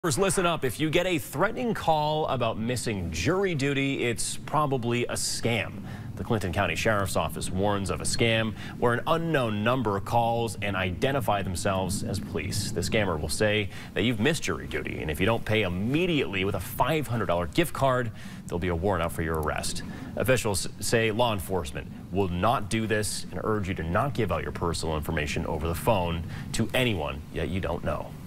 Listen up. If you get a threatening call about missing jury duty, it's probably a scam. The Clinton County Sheriff's Office warns of a scam where an unknown number calls and identify themselves as police. The scammer will say that you've missed jury duty, and if you don't pay immediately with a $500 gift card, there'll be a warrant out for your arrest. Officials say law enforcement will not do this and urge you to not give out your personal information over the phone to anyone that you don't know.